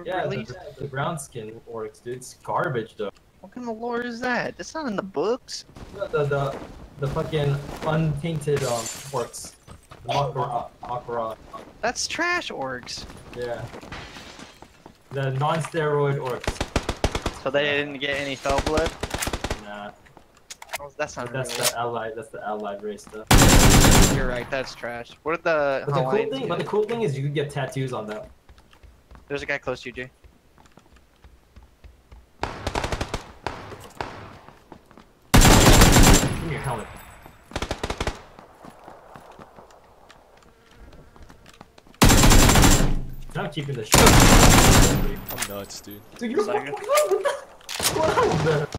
released? The brown skin orcs, dude. It's garbage though. What kind of lore is that? That's not in the books. The fucking untainted orcs. The Makara. That's trash orcs. Yeah. The non-steroid orcs. So they didn't get any fell blood? Nah. Oh, that's not That's real. the allied. That's the allied race stuff. You're right. That's trash. What did the Hawaiians get? But the cool thing is you can get tattoos on them. There's a guy close to you, Jay. Give me your helmet. I'm keeping the shit. I'm nuts, dude. Dude, you're what's going on with that?